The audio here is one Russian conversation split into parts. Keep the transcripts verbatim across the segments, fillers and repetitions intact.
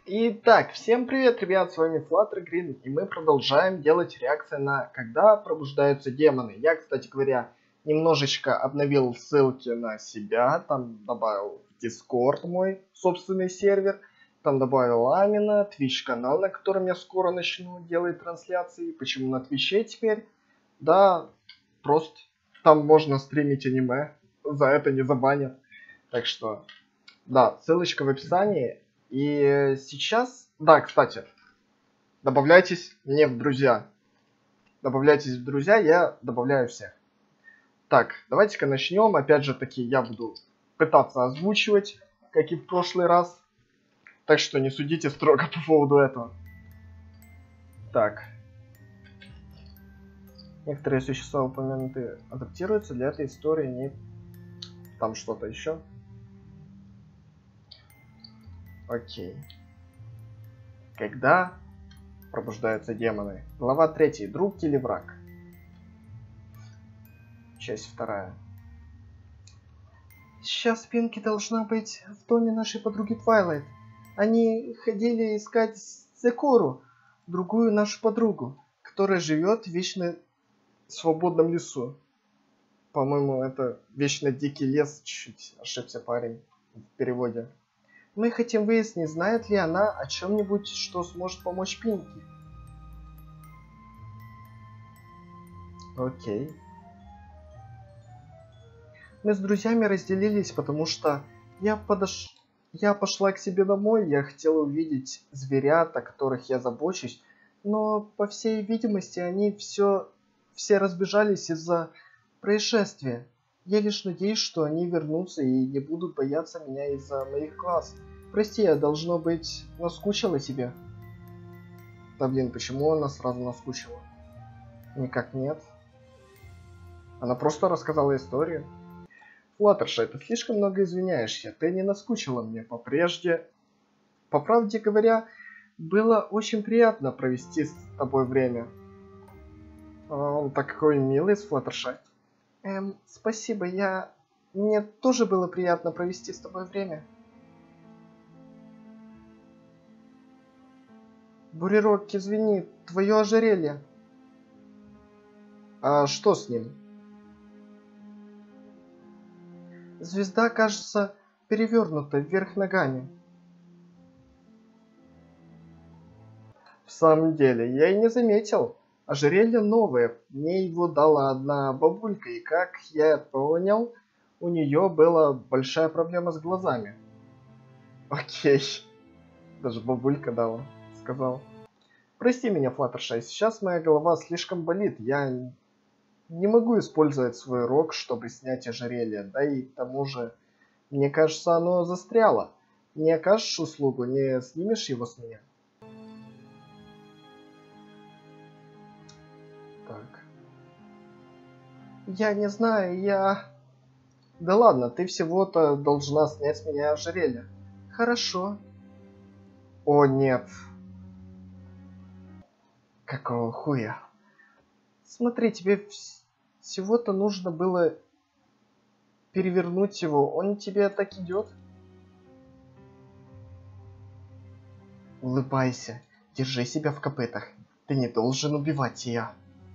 Итак, всем привет, ребят, с вами Flutter Green, и мы продолжаем делать реакции на «Когда пробуждаются демоны». Я, кстати говоря, немножечко обновил ссылки на себя, там добавил Discord мой собственный сервер, там добавил Амина, Twitch канал, на котором я скоро начну делать трансляции. Почему на Твиче теперь? Да, просто там можно стримить аниме, за это не забанят. Так что, да, ссылочка в описании. И сейчас, да, кстати, добавляйтесь мне в друзья. Добавляйтесь в друзья, я добавляю всех. Так, давайте-ка начнем. Опять же таки, я буду пытаться озвучивать, как и в прошлый раз. Так что не судите строго по поводу этого. Так. Некоторые существа упомянутые адаптируются для этой истории, не там что-то еще. Окей. Когда пробуждаются демоны? Глава третья. Друг или враг? Часть вторая. Сейчас Пинки должна быть в доме нашей подруги Твайлайт. Они ходили искать Зекору, другую нашу подругу, которая живет в вечно свободном лесу. По-моему, это вечно дикий лес. Чуть ошибся парень в переводе. Мы хотим выяснить, знает ли она о чем-нибудь, что сможет помочь Пинки. Окей. Мы с друзьями разделились, потому что я подош... я пошла к себе домой, я хотела увидеть зверят, о которых я забочусь, но, по всей видимости, они все... все разбежались из-за происшествия. Я лишь надеюсь, что они вернутся и не будут бояться меня из-за моих глаз. Прости, я, должно быть, наскучила тебе. Да блин, почему она сразу наскучила? Никак нет. Она просто рассказала историю. Флаттерша, ты слишком много извиняешься. Ты не наскучила мне попрежде. По правде говоря, было очень приятно провести с тобой время. А, он такой милый с Флаттершей. Эм, спасибо, я... Мне тоже было приятно провести с тобой время. Бурерок, извини, твое ожерелье. А что с ним? Звезда, кажется, перевернута вверх ногами. В самом деле, я и не заметил. Ожерелье новое. Мне его дала одна бабулька, и как я понял, у нее была большая проблема с глазами. Окей. Даже бабулька дала, сказал. Прости меня, Флаттершай, сейчас моя голова слишком болит. Я не могу использовать свой рог, чтобы снять ожерелье. Да и к тому же, мне кажется, оно застряло. Не окажешь услугу, не снимешь его с меня? Так. Я не знаю, я... Да ладно, ты всего-то должна снять с меня ожерелье. Хорошо. О, нет. Какого хуя? Смотри, тебе всего-то нужно было перевернуть его. Он тебе так идет. Улыбайся. Держи себя в копытах. Ты не должен убивать ее.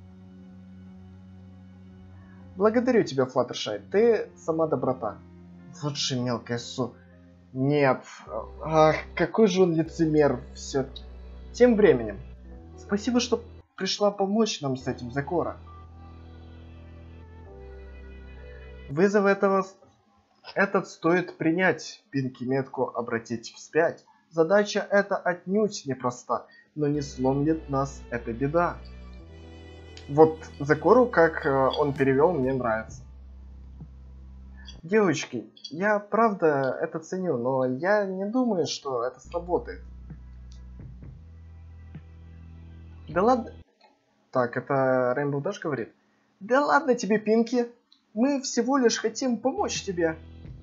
Благодарю тебя, Флаттершай. Ты сама доброта. Вот же мелкая су... Нет. Ах, какой же он лицемер все-таки. Тем временем. Спасибо, что пришла помочь нам с этим Зекора. Вызов этого... Этот стоит принять. Пинки метку обратить вспять. Задача эта отнюдь непроста, но не сломит нас эта беда. Вот Зекору, как он перевел, мне нравится. Девочки, я правда это ценю, но я не думаю, что это сработает. Да ладно... Так, это Rainbow Dash говорит. Да ладно тебе, Пинки. Мы всего лишь хотим помочь тебе.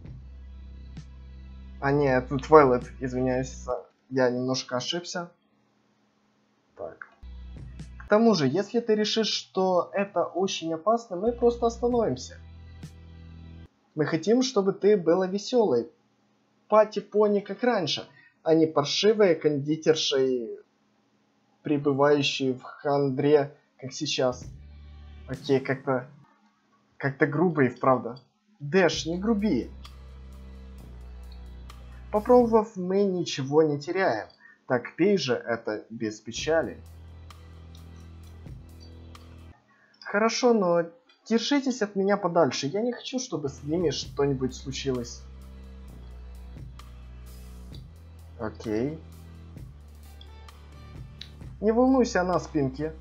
А нет, это Твайлайт, извиняюсь, я немножко ошибся. Так. К тому же, если ты решишь, что это очень опасно, мы просто остановимся. Мы хотим, чтобы ты была веселой. Пати-пони как раньше. а не паршивой кондитершей, пребывающей в хандре, как сейчас. Окей, как-то... Как-то грубо и вправду. Дэш, не груби. Попробовав, мы ничего не теряем. Так пей же это без печали. Хорошо, но держитесь от меня подальше. Я не хочу, чтобы с ними что-нибудь случилось. Окей. Не волнуйся о нас, Пинки.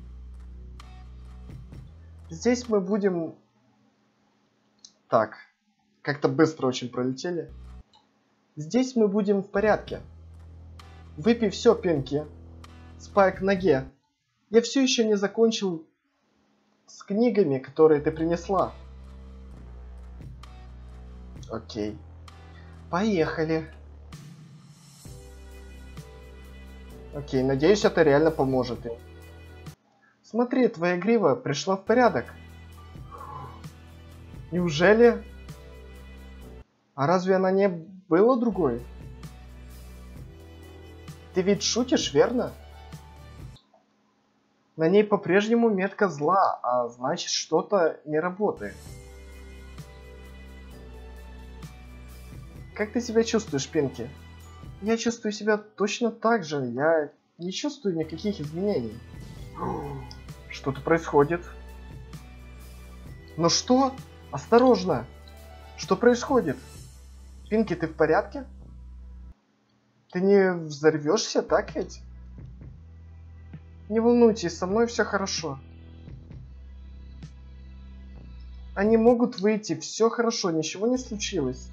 Здесь мы будем... Так, как-то быстро очень пролетели. Здесь мы будем в порядке. Выпей все, Пинки. Спайк в ноге. Я все еще не закончил с книгами, которые ты принесла. Окей. Поехали. Окей, надеюсь, это реально поможет им. Смотри, твоя грива пришла в порядок. Неужели? А разве она не была другой? Ты ведь шутишь, верно? На ней по-прежнему метка зла, а значит, что-то не работает. Как ты себя чувствуешь, Пинки? Я чувствую себя точно так же. Я не чувствую никаких изменений. Что-то происходит. Ну что? Осторожно! Что происходит? Пинки, ты в порядке? Ты не взорвешься, так ведь? Не волнуйтесь, со мной все хорошо. Они могут выйти, все хорошо, ничего не случилось.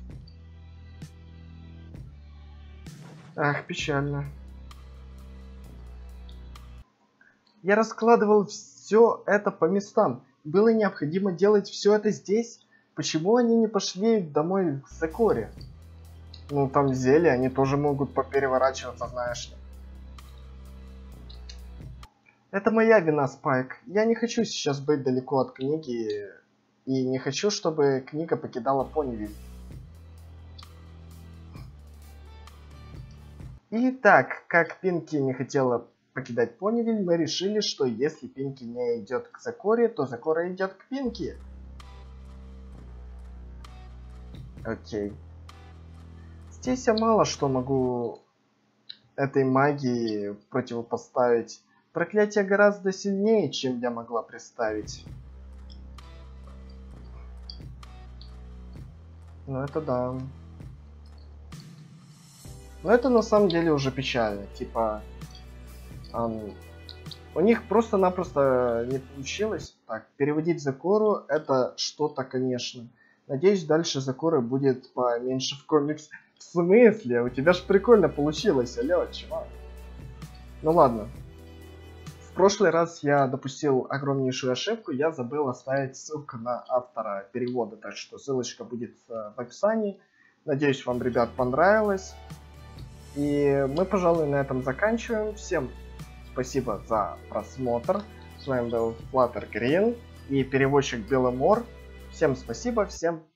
Ах, печально. Я раскладывал все это по местам. Было необходимо делать все это здесь. Почему они не пошли домой к Закоре? Ну, там зелья, они тоже могут попереворачиваться, знаешь ли. Это моя вина, Спайк. Я не хочу сейчас быть далеко от книги. И не хочу, чтобы книга покидала Понивиль. Итак, как Пинки не хотела покидать Понивиль, мы решили, что если Пинки не идет к Закоре, то Закора идет к Пинки. Окей. Здесь я мало что могу этой магии противопоставить. Проклятие гораздо сильнее, чем я могла представить. Ну это да. Но это на самом деле уже печально. Типа... Эм, у них просто-напросто не получилось. Так, переводить Закору это что-то, конечно. Надеюсь, дальше Закора будет поменьше в комикс. В смысле? У тебя же прикольно получилось, алло, чувак. Ну ладно. В прошлый раз я допустил огромнейшую ошибку. Я забыл оставить ссылку на автора перевода. Так что ссылочка будет в описании. Надеюсь, вам, ребят, понравилось. И мы, пожалуй, на этом заканчиваем. Всем спасибо за просмотр. С вами был Flutter Green и переводчик Беломор. Всем спасибо, всем